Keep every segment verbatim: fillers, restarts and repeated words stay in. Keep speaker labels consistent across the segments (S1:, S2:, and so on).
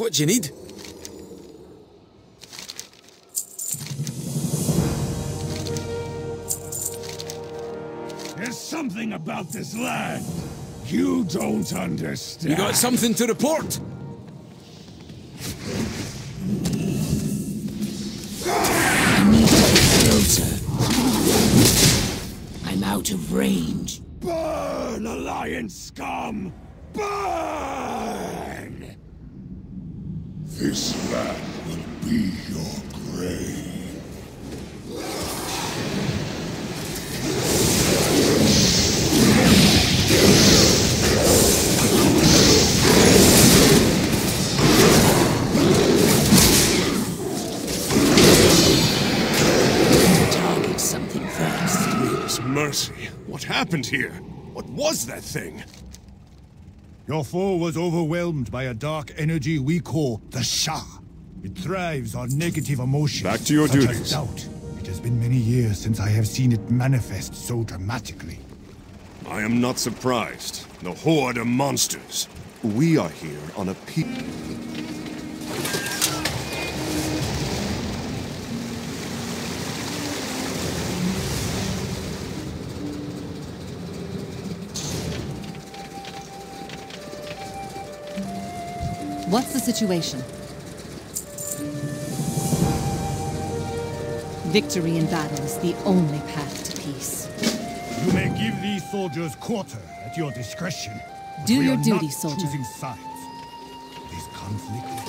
S1: what you need.
S2: There's something about this land you don't understand.
S1: You got something to report?
S3: I need to get closer. I'm out of range.
S2: Burn, Alliance scum! Burn! This land will be your grave.
S3: Target something first.
S2: Please, mercy. What happened here? What was that thing?
S4: Your foe was overwhelmed by a dark energy we call the Shah. It thrives on negative emotions.
S2: Back to your
S4: such as
S2: duties.
S4: doubt. It has been many years since I have seen it manifest so dramatically.
S2: I am not surprised. The Horde are monsters. We are here on a peace.
S5: What's the situation? Victory in battle is the only path to peace.
S4: You may give these soldiers quarter at your discretion. but
S5: Do
S4: we
S5: your
S4: are
S5: duty,
S4: not
S5: soldier.
S4: choosing sides. This conflict is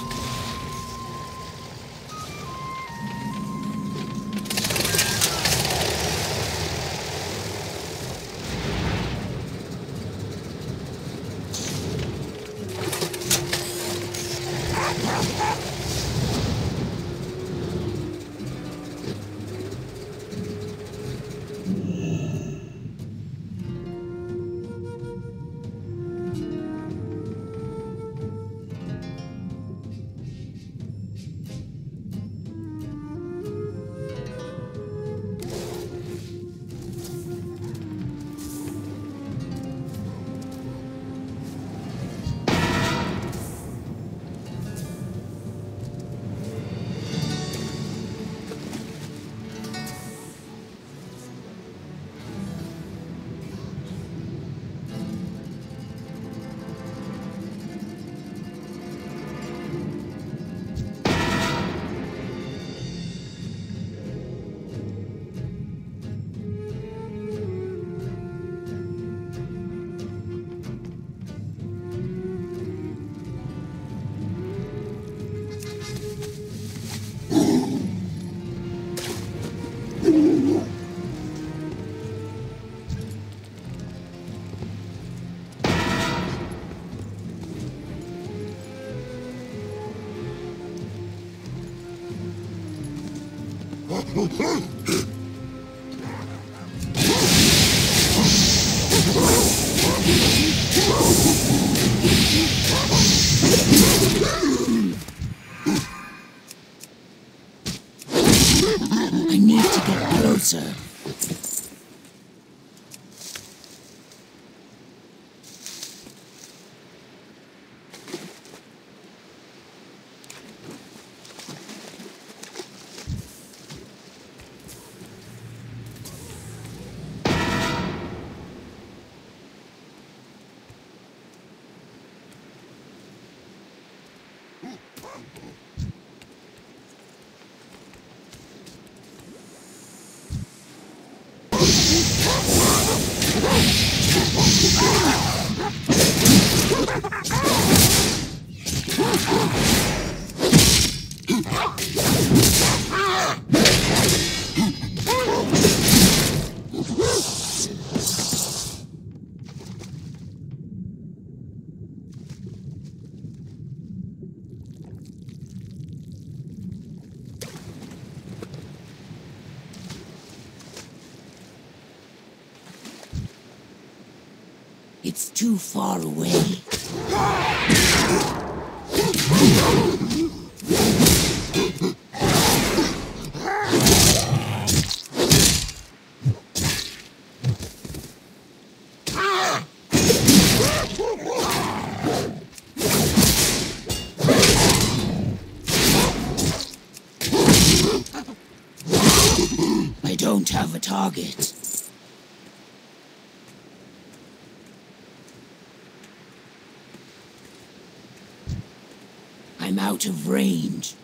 S3: I need to get closer. It's too far away. don't have a target. I'm out of range.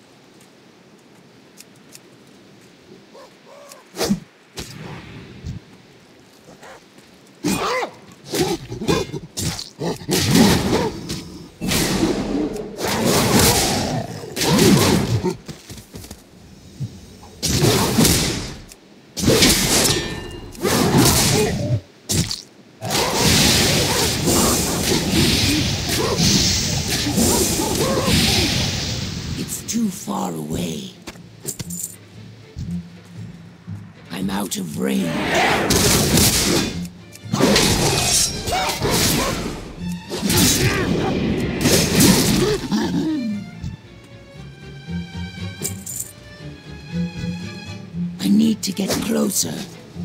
S3: It's too far away. I'm out of range. I need to get closer.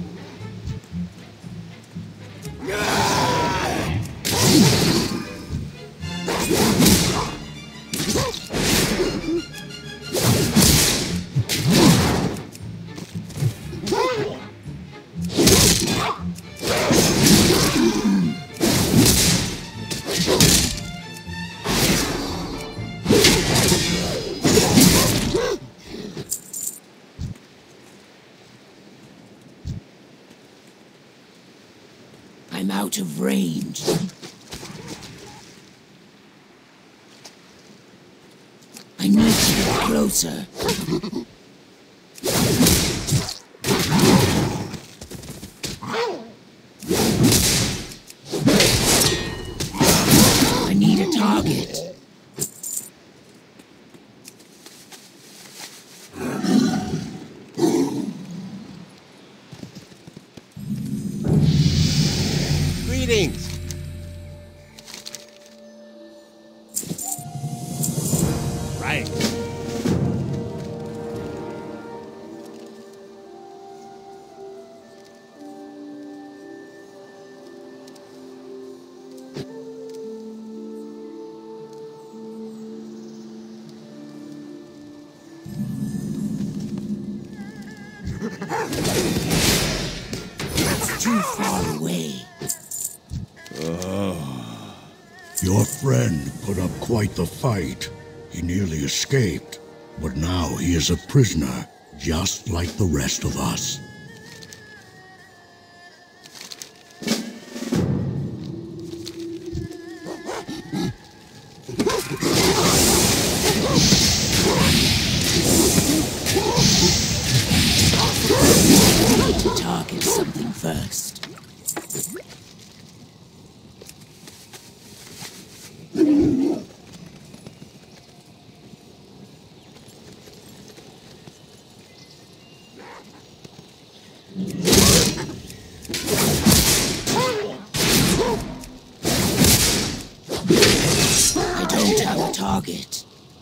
S3: I'm out of range. I need to get closer. I need a target.
S1: Greetings. Right.
S3: It's too far away.
S6: Your friend put up quite the fight. He nearly escaped, but now he is a prisoner, just like the rest of us.
S3: I need to target something first. I don't have a target.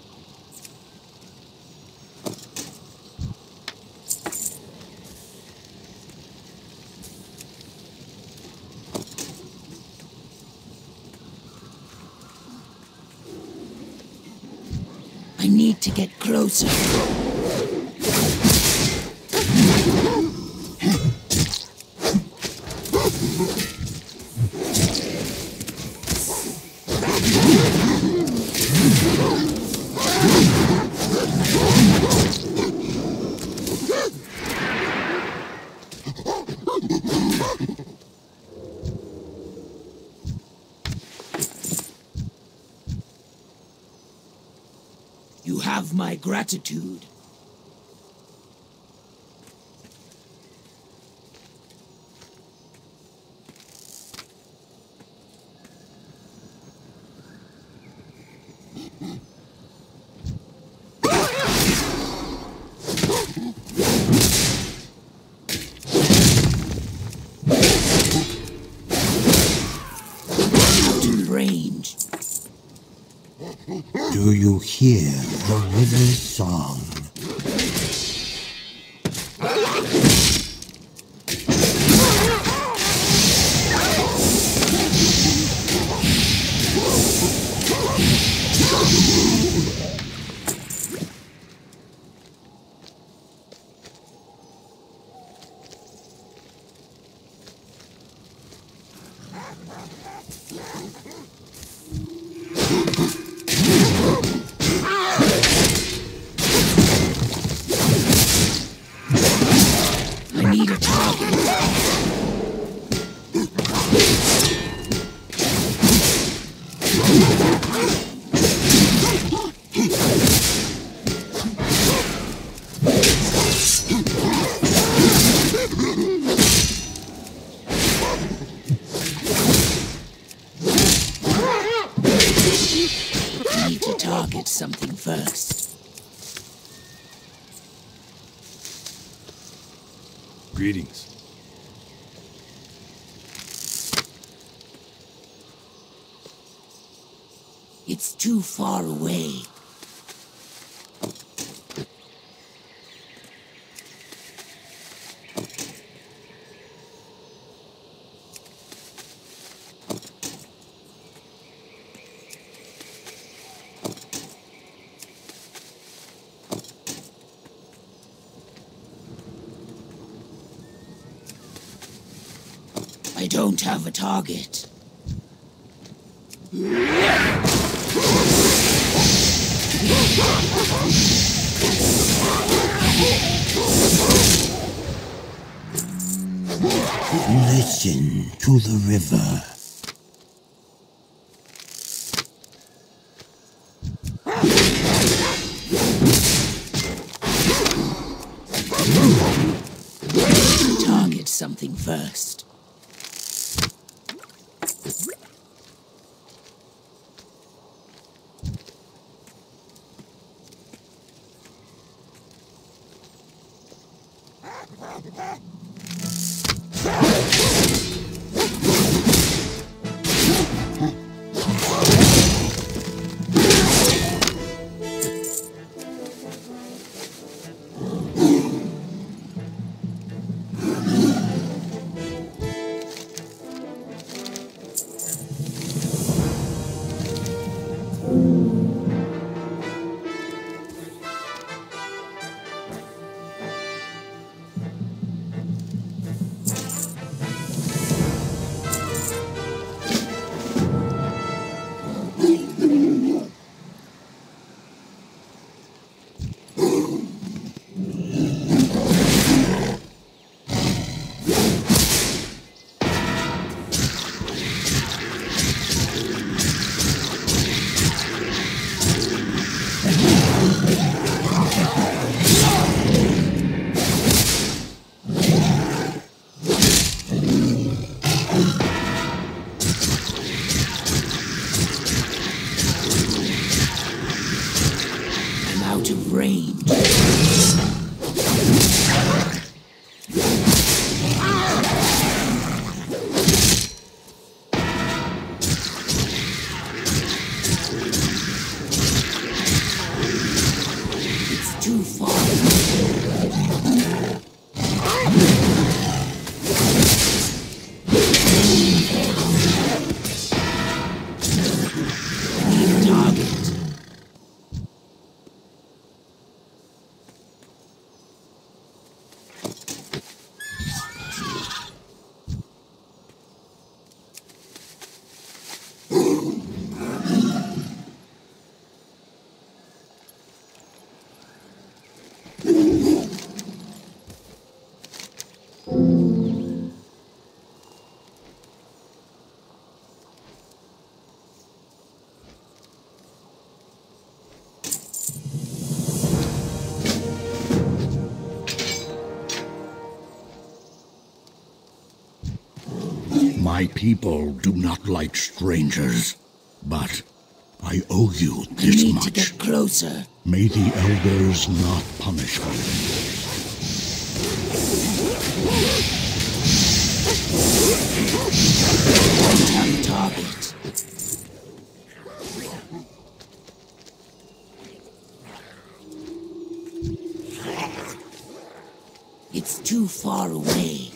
S3: I need to get closer. You have my gratitude. Out of range.
S6: Do you hear the river's song?
S3: a target. I need to target something first.
S2: Greetings.
S3: It's too far away. I don't have a target. Listen to the river. Target something first. Out of range. It's too far. Need a target. My people do not like strangers, but I owe you this I need
S6: much.
S3: to get closer.
S6: May the elders not punish me.
S3: Don't have a target. It's too far away.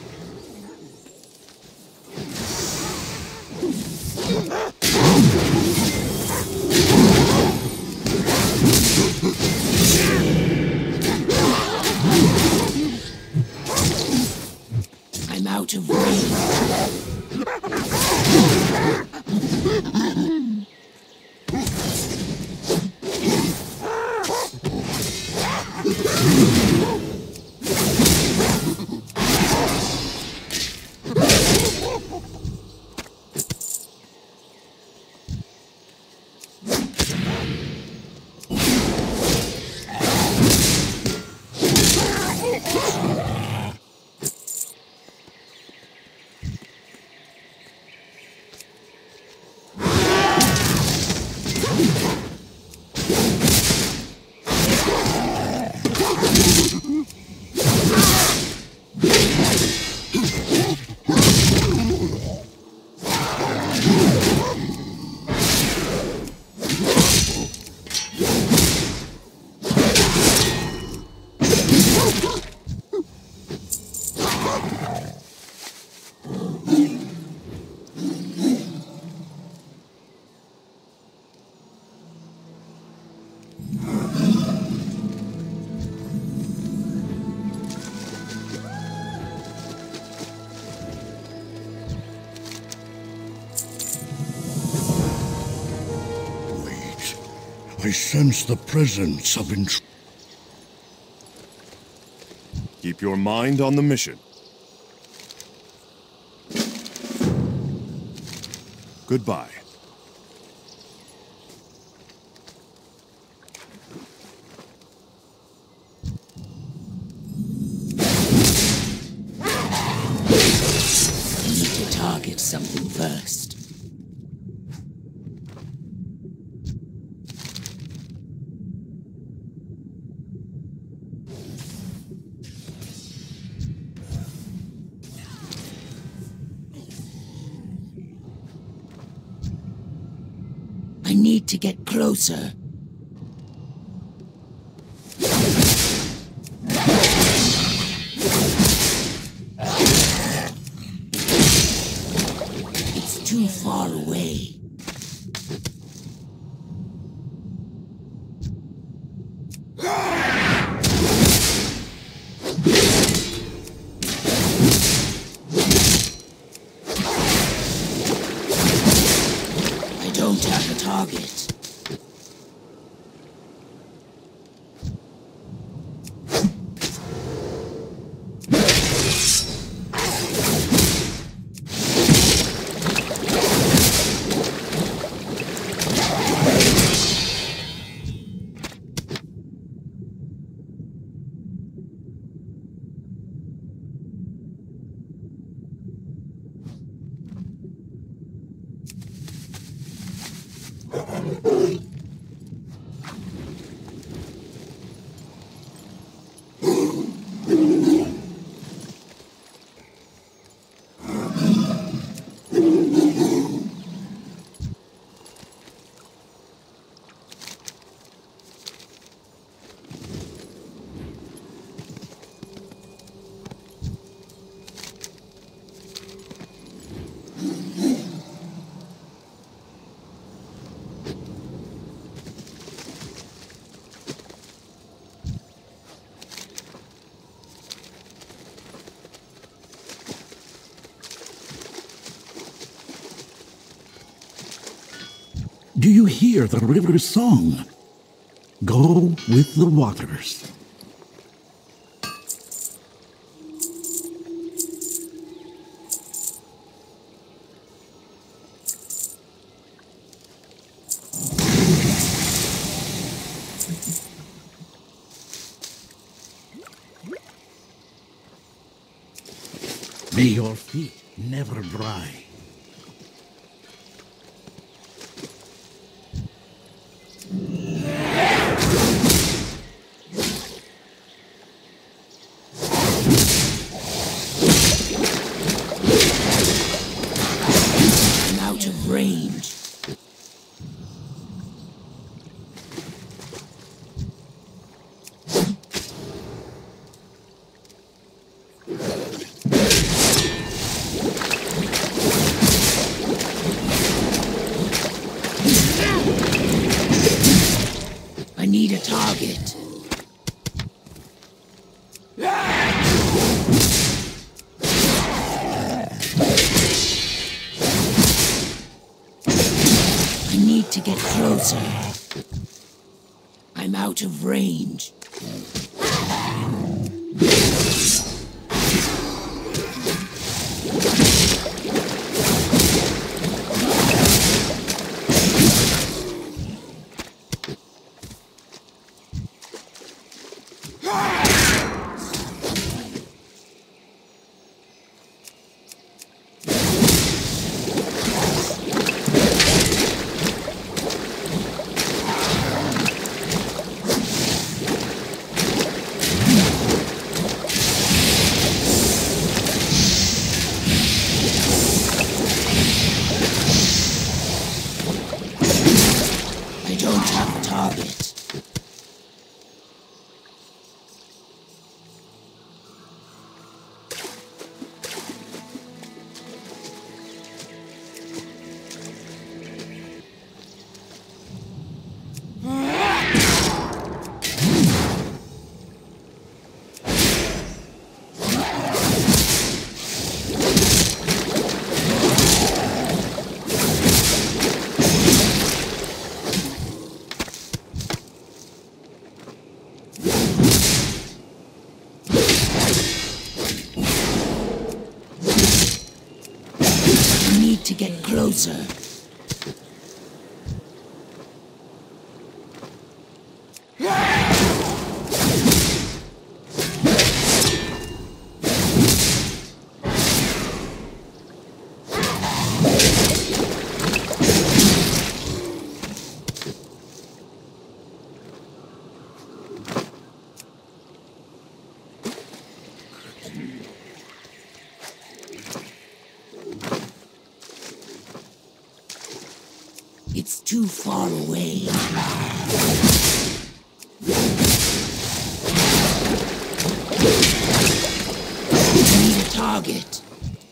S3: I'm out of range.
S6: I sense the presence of intrusion.
S2: Keep your mind on the mission. Goodbye.
S7: I need to target something first. I need to get closer. It's too far away. I don't have a target.
S3: Do you hear the river's song? Go with the waters. May your feet never dry.
S7: I'm out of range. I need a target. I need to get closer. I'm out of range. to get closer. It's too far away. Need a target.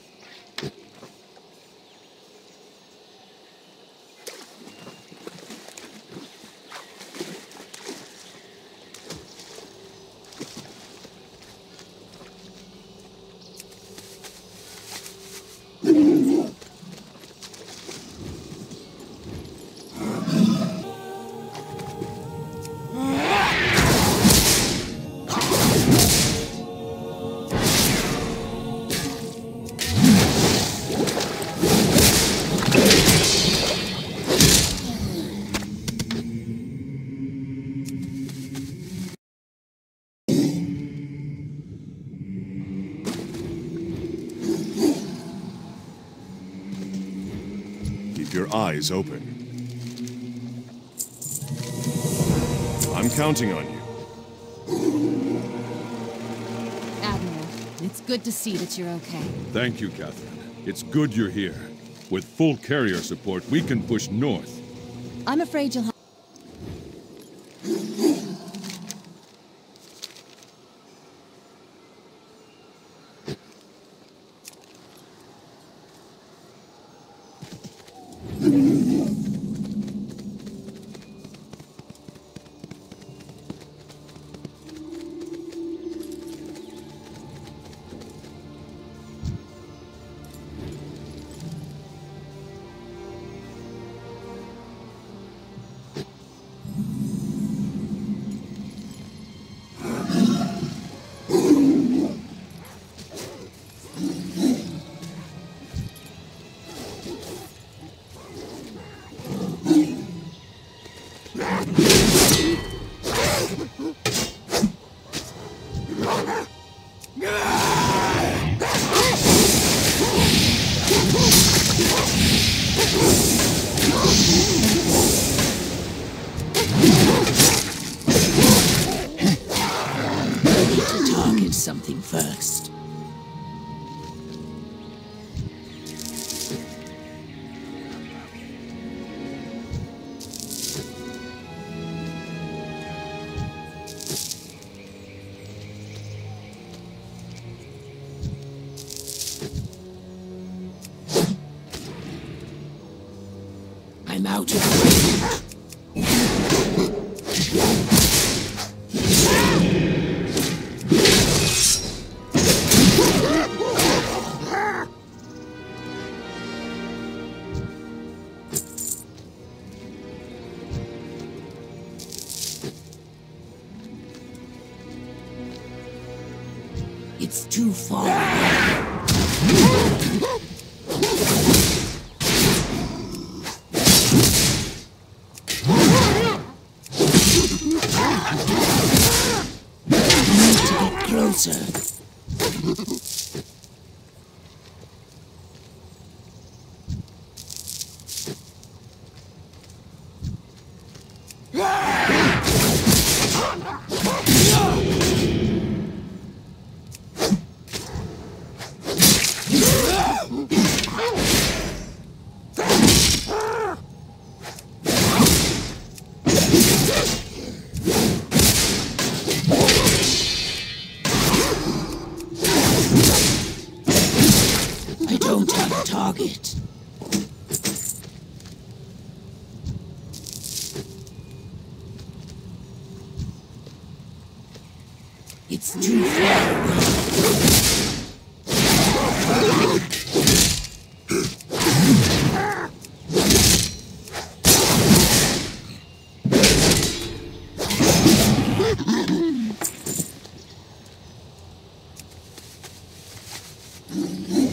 S2: Keep your eyes open. I'm counting on you.
S5: Admiral, it's good to see that you're okay.
S8: Thank you, Catherine. It's good you're here. With full carrier support, we can push north.
S5: I'm afraid you'll have...
S7: Target something first. I'm out of range. It's too far away. Need to get closer. I don't have a target. It's too far away. Mm-hmm.